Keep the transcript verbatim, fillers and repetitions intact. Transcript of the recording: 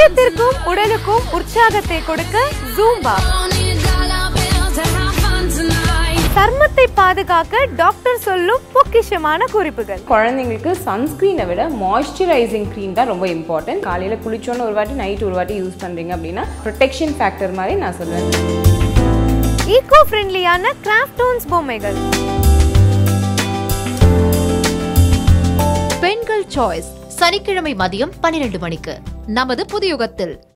இதயத்திற்கும் உடலுக்கும் உற்சாகத்தை கொடுக்க ஜூம்பா. சர்மத்தை பாதுகாக்க டாக்டர் சொல்லும் பொக்கிஷமான குறிப்புகள். குழந்தைங்களுக்கு சன்ஸ்கிரீனை விட மாய்ஸ்சரைசிங் க்ரீம் தான் ரொம்ப இம்பார்ட்டன்ட். காலையில் குளிச்சோன்னு ஒரு வாட்டி நைட் ஒரு வாட்டி யூஸ் பண்ணுறீங்க அப்படின்னா ப்ரொடெக்ஷன் ஃபேக்டர் மாதிரி நான் சொல்லுவேன். ஈகோ ஃப்ரெண்ட்லியான கிராஃப்டோன்ஸ் பொம்மைகள். பெண்கள் சாய்ஸ் சனிக்கிழமை மதியம் பன்னிரண்டு மணிக்கு நமது புதியுகத்தில்.